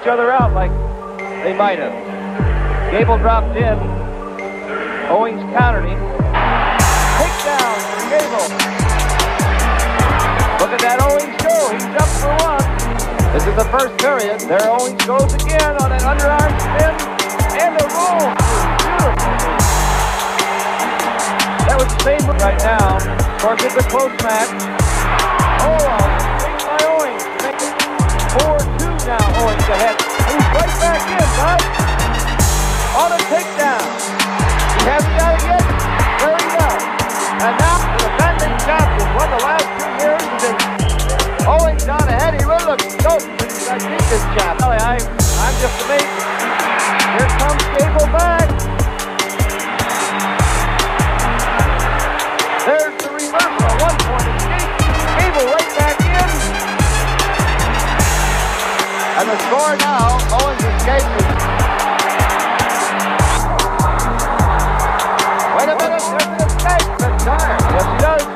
each other out like they might have. Gable dropped in. Owings countered him. Takedown for Gable. Look at that Owings go. He's up for one. This is the first period. There Owings goes again on an underarm spin and a roll. Beautiful. That was the same right now. Of course, it's a close match. Oh, big by Owings. Make it 4-2 now. Owings ahead. And he's right back in, bud. On a takedown. He hasn't got it yet. Very well. And now the defending champion won the last 2 years. And Owings down ahead. He really looks dope. I think this chap. I'm just amazed. Here comes Gable back. There's the reversal. 1 point escape. Gable right back in. And the score now, Owens escapes. Wait a minute, there's an escape. Yes, he does.